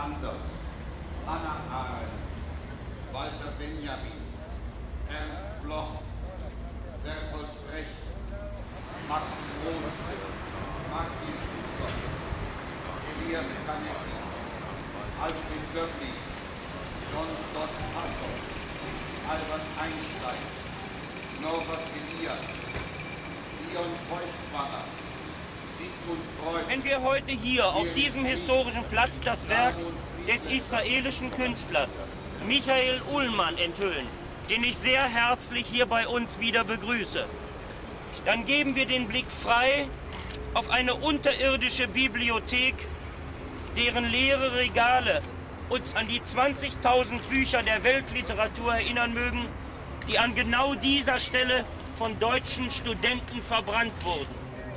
Anders, Hannah Arendt, Walter Benjamin, Ernst Bloch, Bertolt Brecht, Max Roos, Martin Schutzer, Elias Canetti, Alfred Döblin, John Dos Passos, Albert Einstein, Norbert Elias, Leon Feuchtwanger, Sigmund Freud. Wenn wir heute hier auf diesem historischen Platz das Werk des israelischen Künstlers Michael Ullmann enthüllen, den ich sehr herzlich hier bei uns wieder begrüße, dann geben wir den Blick frei auf eine unterirdische Bibliothek, deren leere Regale uns an die 20.000 Bücher der Weltliteratur erinnern mögen, die an genau dieser Stelle von deutschen Studenten verbrannt wurden.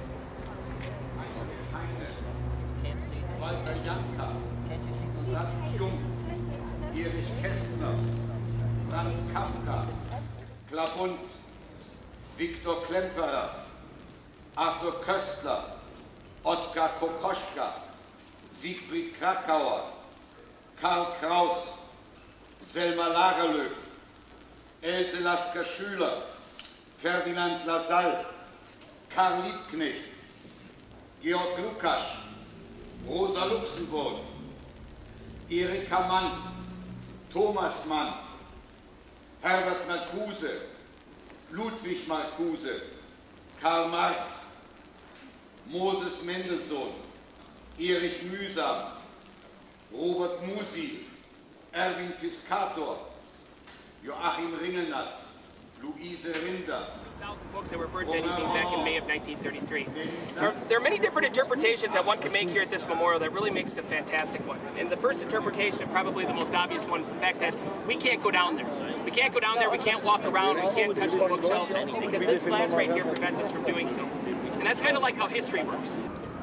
Walter Janka, Franz Jung, Erich Kästner, Franz Kafka, Klabund, Viktor Klemperer, Arthur Köstler, Oskar Kokoschka, Siegfried Krakauer, Karl Kraus, Selma Lagerlöf, Else Lasker-Schüler, Ferdinand Lassalle, Karl Liebknecht, Georg Lukasch, Rosa Luxemburg, Erika Mann, Thomas Mann, Herbert Marcuse, Ludwig Marcuse, Karl Marx, Moses Mendelssohn, Erich Mühsam, Robert Musil, Erwin Piscator, Joachim Ringelnatz, Luise Rinder. 1,000 books that were burned anything back in May of 1933. There are many different interpretations that one can make here at this memorial that really makes it a fantastic one. And the first interpretation, and probably the most obvious one, is the fact that we can't go down there. We can't go down there, we can't walk around, we can't touch the bookshelves, because this glass right here prevents us from doing so. And that's kind of like how history works.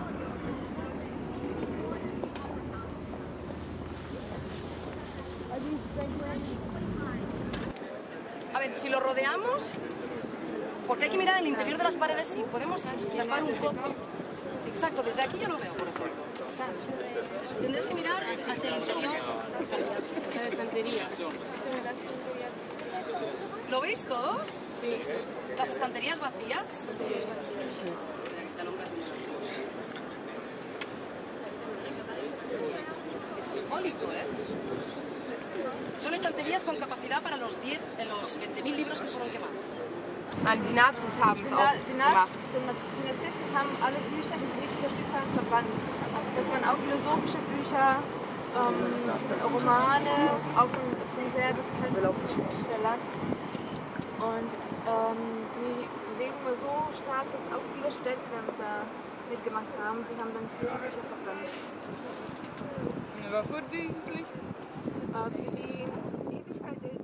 A ver, si lo rodeamos, porque hay que mirar el interior de las paredes, si podemos tapar un poco. Exacto, desde aquí yo lo veo, por ejemplo. Tendrás que mirar hacia el interior. La estantería. ¿Lo veis todos? Sí. ¿Las estanterías vacías? Sí. Es simbólico, ¿eh? Son estanterías con capacidad para los 20.000 libros que fueron quemados. Die Nazis haben es auch gemacht. Die Narzissten haben alle Bücher, die sie nicht unterstützt haben, verbannt. Das waren auch philosophische Bücher, Romane, auch von sehr bekannten Schriftstellern. Und die Bewegung war so stark, dass auch viele Studenten da mitgemacht haben. Die haben dann viele Bücher verbrannt. Wofür dieses Licht? Für die Ewigkeit der